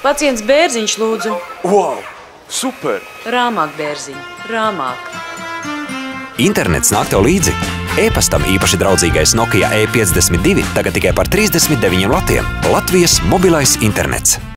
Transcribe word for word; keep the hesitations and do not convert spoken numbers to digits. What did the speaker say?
Pacients Bērziņš, lūdzu. Wow! Super! Rāmāk, Bērziņ, rāmāk. Internets nāk tev līdzi. E-pastam īpaši draudzīgais Nokia E piecdesmit divi tagad tikai par trīsdesmit deviņiem latiem. Latvijas mobilais internets.